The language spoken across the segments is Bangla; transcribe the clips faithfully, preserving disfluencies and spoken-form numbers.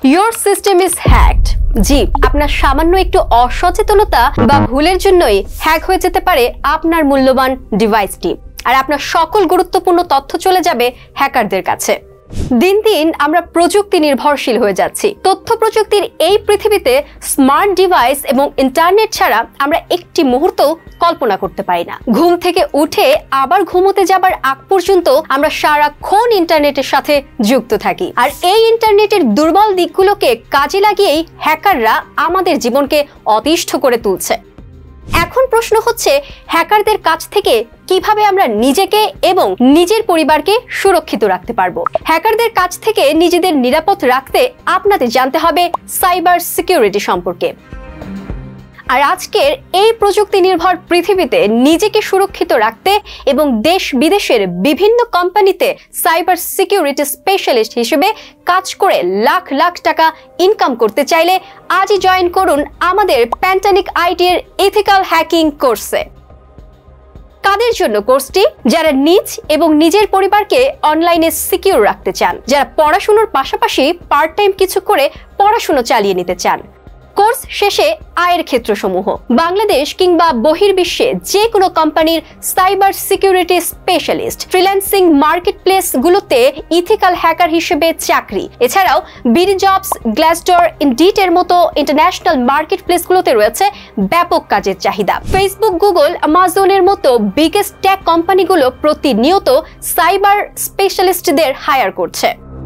Your system is hacked. জি, আপনার সামান্য একটু অসচেতনতা বা ভুলের জন্যই হ্যাক হয়ে যেতে পারে আপনার মূল্যবান ডিভাইসটি, আর আপনার সকল গুরুত্বপূর্ণ তথ্য চলে যাবে হ্যাকারদের কাছে। দিন দিন আমরা প্রযুক্তি নির্ভরশীল হয়ে যাচ্ছি। তথ্য প্রযুক্তির এই পৃথিবীতে স্মার্ট ডিভাইস এবং ইন্টারনেট ছাড়া আমরা একটি মুহূর্ত কল্পনা করতে পারি না। ঘুম থেকে উঠে আবার ঘুমোতে যাবার আগ পর্যন্ত আমরা সারাক্ষণ ইন্টারনেটের সাথে যুক্ত থাকি, আর এই ইন্টারনেটের দুর্বল দিকগুলোকে কাজে লাগিয়েই হ্যাকাররা আমাদের জীবনকে অতিষ্ঠ করে তুলছে। এখন প্রশ্ন হচ্ছে, হ্যাকারদের কাছ থেকে কিভাবে আমরা নিজেকে এবং নিজের পরিবারকে সুরক্ষিত রাখতে পারবো? হ্যাকারদের কাছ থেকে নিজেদের নিরাপদ রাখতে আপনাদের জানতে হবে সাইবার সিকিউরিটি সম্পর্কে। আর আজকের এই প্রযুক্তি নির্ভর পৃথিবীতে নিজেকে সুরক্ষিত রাখতে এবং দেশ বিদেশের বিভিন্ন কোম্পানিতে সাইবার সিকিউরিটি স্পেশালিস্ট হিসেবে কাজ করে লাখ লাখ টাকা ইনকাম করতে চাইলে আজই জয়েন করুন আমাদের প্যান্টানিক আইটি এর এথিক্যাল হ্যাকিং কোর্সে। কাদের জন্য কোর্সটি? যারা নিজ এবং নিজের পরিবারকে অনলাইনে সিকিউর রাখতে চান, যারা পড়াশোনার পাশাপাশি পার্ট টাইম কিছু করে পড়াশোনা চালিয়ে নিতে চান। কোর্স শেষে আয়ের ক্ষেত্রসমূহ বাংলাদেশ কিংবা বহির্বিশ্বে যে কোনো কোম্পানির cyber security specialist, freelancing marketplace গুলোতে ইথিক্যাল হ্যাকার হিসেবে চাকরি, এছাড়াও বিডি জবস, গ্লাসডোর, ইনডিড এর মতো ইন্টারন্যাশনাল মার্কেটপ্লেস গুলোতে রয়েছে ব্যাপক কাজের চাহিদা। ফেসবুক, গুগল, অ্যামাজনের মতো বিগেস্ট টেক কোম্পানিগুলো প্রতিনিয়ত সাইবার স্পেশালিস্টদের হায়ার করছে।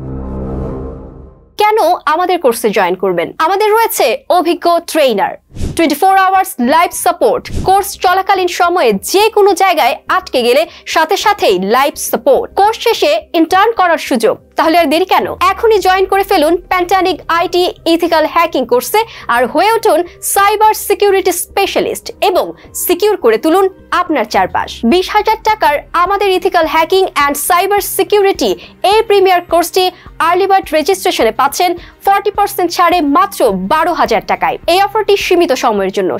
কেন আমাদের কোর্সে জয়েন করবেন? আমাদের রয়েছে অভিজ্ঞ trainer, twenty four hours live support. Course চলাকালীন সময়ে যে কোনো জায়গায় আটকে গেলে সাথে সাথেই লাইভ সাপোর্ট। কোর্স শেষে ইন্টার্ন করার সুযোগ। তাহলে আর দেরি কেন? এখনই জয়েন করে ফেলুন প্যান্টানিক আইটি ইথিক্যাল হ্যাকিং কোর্সে আর হয়ে উঠুন সাইবার সিকিউরিটি স্পেশালিস্ট এবং সিকিউর করে তুলুন আপনার চারপাশ। বিশ হাজার টাকার আমাদের ethical hacking and cyber security এই প্রিমিয়ার কোর্সটি আর্লি বার্ড রেজিস্ট্রেশনে পাচ্ছেন ফর্টি পার্সেন্ট ছাড়ে মাত্র বারো হাজার টাকায়। এই অফারটি সীমিত সময়ের জন্য।